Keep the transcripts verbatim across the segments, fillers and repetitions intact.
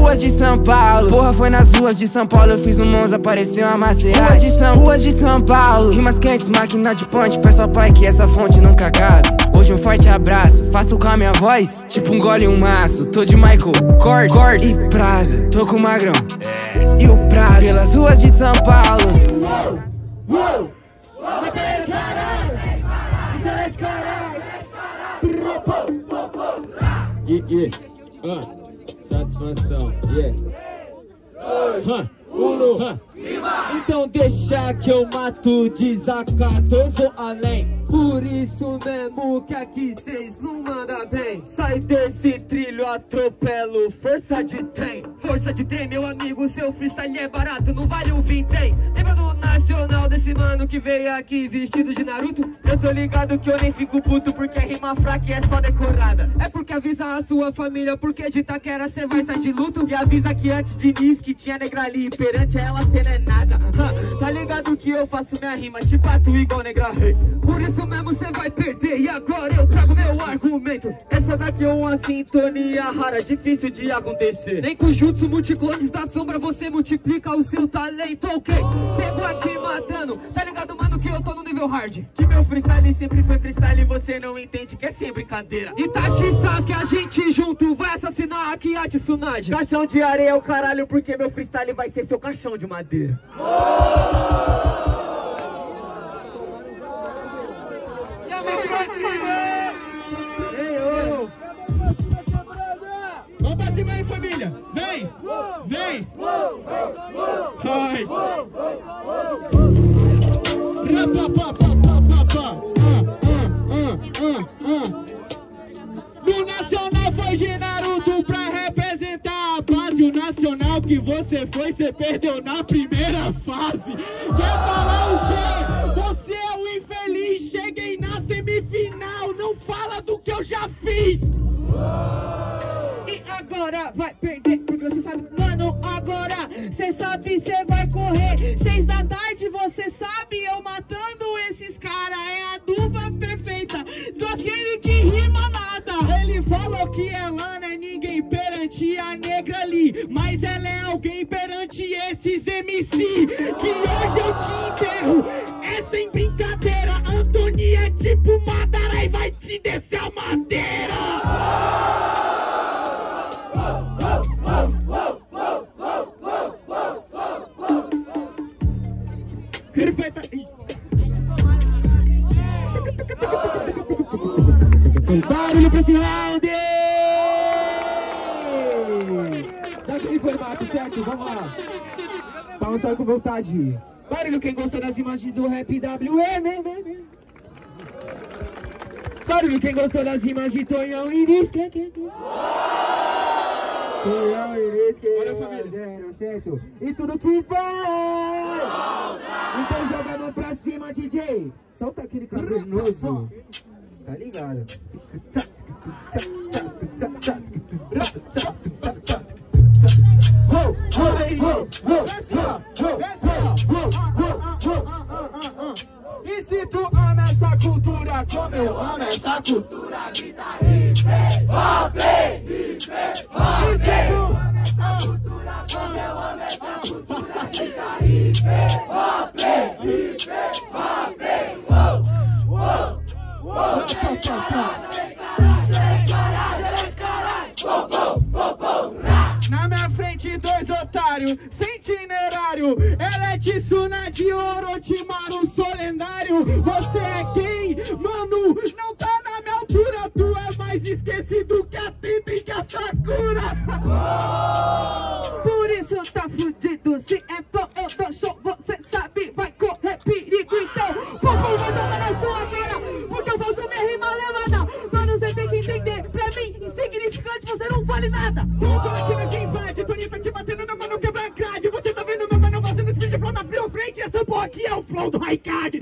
ruas de São Paulo. Porra, foi nas ruas de São Paulo, eu fiz um Monza, apareceu uma Maserati. Ruas de São, ruas de São Paulo. Rimas quentes, máquina de ponte, peço ao pai que essa fonte nunca acabe. Hoje um forte abraço, faço com a minha voz tipo um gole e um maço. Tô de Michael Kors, Kors e Prada, tô com o Magrão e o Prado pelas ruas de São Paulo. Uou, uou, caralho, isso é de caralho. E, e, ah, satisfação, yeah. Huh. Uno, huh. Então deixa que eu mato desacato, eu vou além. Por isso mesmo que aqui cês não manda bem. Sai desse trilho, atropelo, força de trem. Força de trem, meu amigo, seu freestyle é barato, não vale um vintém. Lembra do nacional desse mano que veio aqui vestido de Naruto? Eu tô ligado que eu nem fico puto porque rima fraca e é só decorada. É porque avisa a sua família, porque de Itaquera cê vai sair de luto. E avisa que antes de Nis que tinha negra ali, perante ela cê não é nada. Ha, tá ligado que eu faço minha rima tipo atu igual negra rei. Por isso mesmo cê vai perder e agora eu trago meu argumento. Essa daqui é uma sintonia rara, difícil de acontecer. Nem com jutsu multiclones da sombra você multiplica o seu talento, ok? Chego aqui matando, tá ligado mano que eu tô no nível hard. Que meu freestyle sempre foi freestyle e você não entende que é sem brincadeira. Itachi Sasuke, a gente junto vai assassinar aqui a Tsunade. Caixão de areia é o caralho porque meu freestyle vai ser seu caixão de madeira. Vamos pra cima aí, família! Vem! Vem! Ai! No Nacional foi de Naruto pra representar a base. O Nacional que você foi, você perdeu na primeira fase. Quer falar o quê? Você é o infeliz. Cheguei na semifinal, não fala do que eu já fiz. E agora vai perder, porque você sabe, mano, agora cê sabe, cê vai correr. Seis da tarde, você sabe, eu matando esses caras. É a dupla perfeita do aquele que rima nada. Ele falou que ela não é ninguém perante a negra ali, mas ela é alguém perante esses M C, que hoje eu te enterro. É sem brincadeira, Antonia é tipo Madara e vai te descer a madeira. Respeita. Barulho pra esse round! Dá aquele formato, certo? Vamos lá. Vamos sair com vontade. Barulho quem gostou das imagens do Rap W M. Barulho quem gostou das imagens de Tonhão e Iris. Quem, quem, quem? Tonhão e Iris, quem? Olha, família. Certo? E tudo que vai! Então joga a mão pra cima, D J. Solta aquele cavernoso. Tá ligado? E se tu ama essa cultura como eu amo essa cultura, grita hip hop, hip hop. E se tu ama essa cultura como eu amo essa cultura, grita hip hop, hip hop. Uou, uou, uou. Na minha frente dois otários, sem itinerário. Ela é Tsunade, Orochimaru, sou lendário. Você é quem? Mano, não tá na minha altura. Tu é mais esquecido que a Tenta e que a Sakura. Por isso tá fudido. Se é flow, eu dou show. Você sabe, vai correr perigo. Então, pouco vai tomar na sua cara, porque eu faço minha rima levada. Mano, você tem que entender, pra mim, insignificante, você não vale nada. Tô aqui nesse invade, Toninho tá te batendo na mão, quebra a grade. Você tá vendo meu mano fazendo speed flow na frente. Essa porra aqui é o flow do Raikard.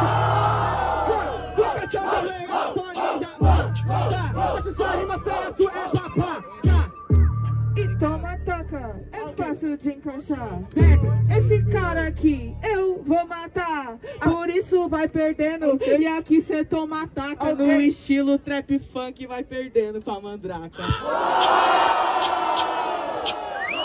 Vou fechar o meu legal, Toninho já tá. Essa sua rima fácil é papá. E toma, toca, é fácil de encaixar. Certo? Esse cara aqui eu vou matar, por isso vai perdendo. E aqui cê toma taca, okay. No estilo trap funk vai perdendo pra Mandraka.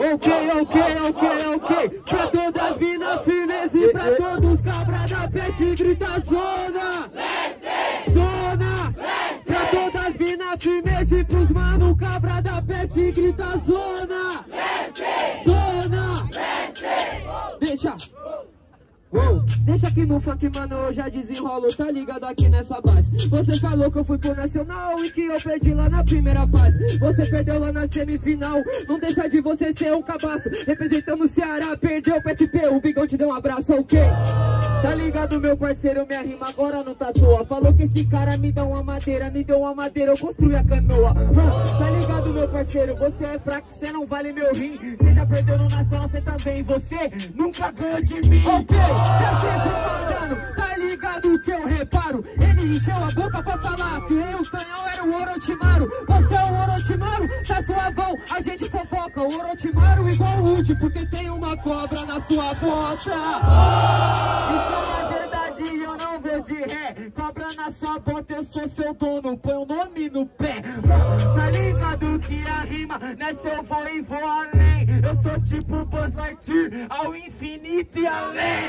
Ok, ok, ok, ok. Pra todas as minas firmes e pra todos os cabras da peste, grita zona. Zona. Pra todas as minas firmes e pros mano cabra da peste, grita zona. Zona. Deixa. Uou, deixa aqui no funk, mano, eu já desenrolo, tá ligado aqui nessa base. Você falou que eu fui pro Nacional e que eu perdi lá na primeira fase. Você perdeu lá na semifinal, não deixa de você ser um cabaço. Representando o Ceará, perdeu o P S P, o Bigão te deu um abraço, ok? Tá ligado, meu parceiro, minha rima agora não tá toa. Falou que esse cara me dá uma madeira, me deu uma madeira, eu construí a canoa. Hum, tá ligado, meu parceiro, você é fraco, você não vale meu rim. Você já perdeu no Nacional, você também, você nunca ganhou de mim. Ok, já chego mandando, tá ligado que eu reparo. Ele encheu a boca pra falar que eu, o canhão, era o Orochimaru. Você é o Orochimaru, tá suavão, a gente fofoca. O Orochimaru igual o Udi, porque tem uma cobra na sua bota. Isso é uma verdade, eu não vou de ré. Cobra na sua bota, eu sou seu dono, põe o nome no pé. Tá ligado que a rima, nessa eu vou e vou além. Eu sou tipo Buzz Lightyear, ao infinito e além.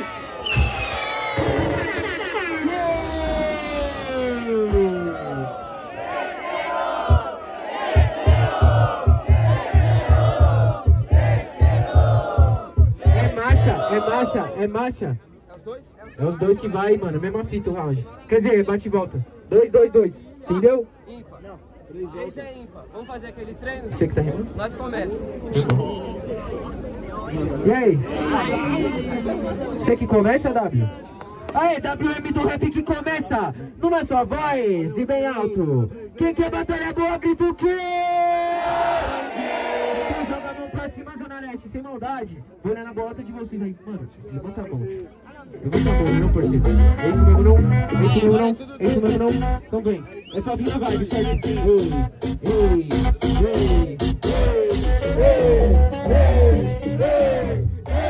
É marcha, é marcha, é marcha. É os dois? É os dois que vai, mano, mesma fita o round. Quer dizer, bate e volta. Dois, dois, dois. Entendeu? Ímpar. Não. Esse é ímpar. Vamos fazer aquele treino? Você que tá rimando? Nós começa. E aí? Você que começa, W? Aê, W M do rap que começa numa só voz e bem alto. Quem quer batalha boa, grita o quê? Quem joga a mão pra cima, Zona Leste, sem maldade. Vou olhar na bolota de vocês aí. Mano, levanta a mão. Levanta a mão, não, parceiro. É isso mesmo não? É isso mesmo não? É isso mesmo não? Então vem. É pra vir na vibe, certo? Ei, ei, ei, ei, ei, ei.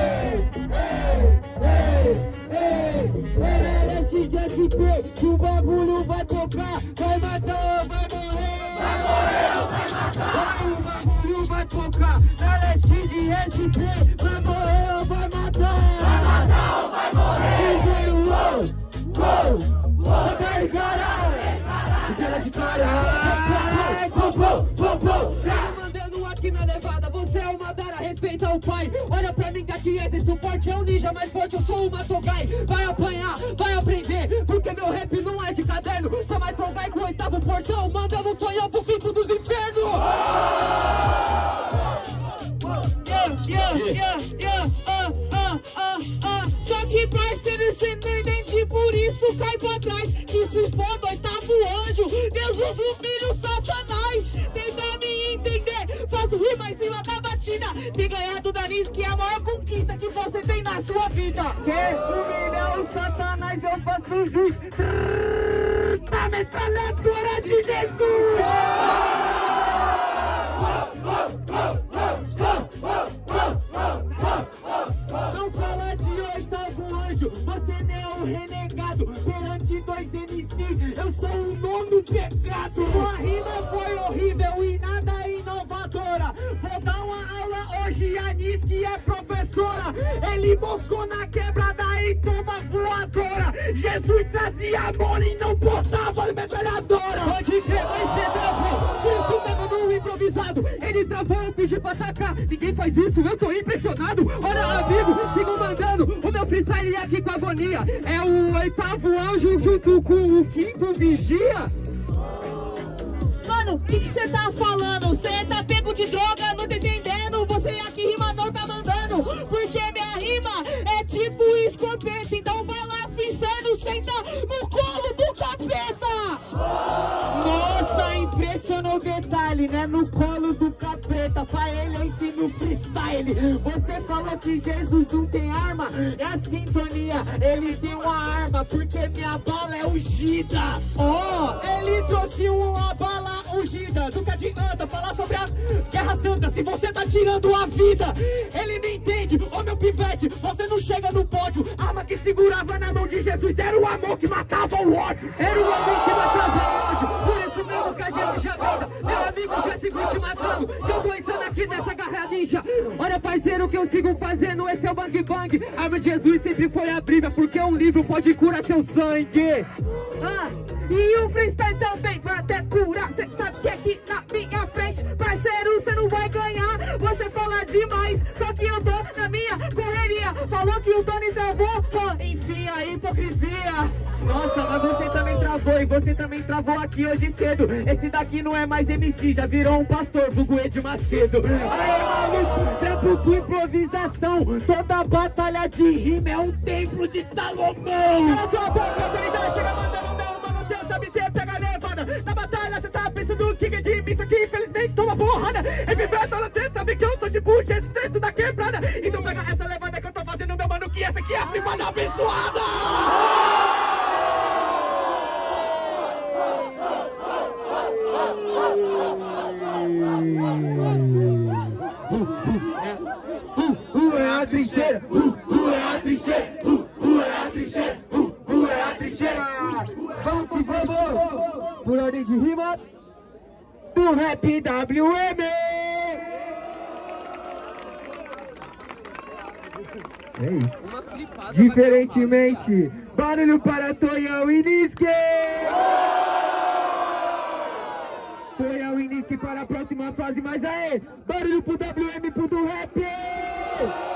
De S P, que o bagulho vai tocar, vai matar ou vai morrer? Vai morrer ou vai matar? Vai, o bagulho vai tocar, na leste de S P, vai morrer ou vai matar? Vai matar ou vai morrer? Dizer uou, uou, uou, vai caralho, cena de caralho, pum, pum, pum, pum, já mandando aqui na levada, você é uma Dara, respeita o pai, olha pra mim que aqui esse suporte é um ninja mais forte, eu sou uma Togai, vai apanhar, vai aprender, porque meu rap não é de caderno, sou mais Togai com o oitavo portão, mandando um tonhão pro quinto dos infernos. Yeah, yeah, yeah, yeah, ah, ah, ah, ah. Só que parceiro, cê não entende, por isso cai pra trás, que se foda oitavo anjo, Deus os humilha o Satanás, tenta me entender, faço rima em cima da batida, tem ganhado da Nis, que é a maior conquista que você tem na sua vida. Quer humilhar o Satanás, eu faço jus, na metralhadora de Jesus. Não fala de oitavo anjo, você não é um renegado. Perante dois M C, eu sou o nono pecado. Sua rima foi horrível e nada inovadora. Vou dar uma aula hoje, a Nis que é professora. Ele moscou na quebrada e toma voadora. Jesus trazia amor e não botava metralhadora. Pode crer, vai ser travou, por isso mesmo no improvisado. Ele travou, eu pedi pra atacar. Ninguém faz isso, eu tô impressionado. Olha, amigo, sigo mandando o meu freestyle aqui com agonia. É o oitavo anjo junto com o quinto vigia. Mano, o que você tá falando? Você tá pego de droga, não tá entendendo? Você aqui rima não tá mandando, porque minha rima é tipo escopeta. Então vai lá pro inferno, senta no colo do capeta. Nossa, impressionou o detalhe, né? No colo do capeta, pra ele eu ensino freestyle. Você falou que Jesus não tem arma, é a sintonia, ele tem uma arma, porque minha bala é ungida. Ó, oh, ele trouxe uma bala ungida. Do que adianta falar sobre a Guerra Santa se você tá tirando a vida? Ele me entende, ô oh, meu pivete, você não chega no pódio. Arma que segurava na mão de Jesus era o amor que matava o ódio. Era o amor que matava o ódio, por isso mesmo que a gente já volta. Meu amigo já se te matando, eu tô insano aqui. aqui nessa garra ninja. Olha, parceiro, o que eu sigo fazendo, esse é o bang bang. A arma de Jesus sempre foi a Bíblia, porque um livro pode curar seu sangue. Ah, e o freestyle também vai até curar. Cê sabe que aqui na minha frente, parceiro, cê não vai ganhar. Você fala demais, só que eu tô na minha correria. Falou que o Tony travou, pô, enfim, a hipocrisia. Nossa, mas você também travou, e você também travou aqui hoje cedo. Esse daqui não é mais M C, já virou um pastor, vulgo Ed Macedo. Aí, maluco, trampo com improvisação. Toda batalha de rima é um templo de Salomão. Cala tua boca, ele já chega mandando meu mano, cê sabe se pega levada. Na batalha cê tá pensando que é de mim, isso aqui infelizmente toma porrada. É vivendo, cê sabe que eu sou de bucha, esse dentro da quebrada. Então pega essa levada que eu tô fazendo, meu mano, que essa aqui é a primada abençoada. Uh, é a trincheira, uh, é a trincheira, uh, é a trincheira, uh, é a trincheira. Vamos que vamos, por ordem de rima, do Rap W M. É isso. Diferentemente, barulho para Tonhão e Niski. Tonhão e Niski para a próxima fase, mas aê, barulho pro W M, pro do Rap.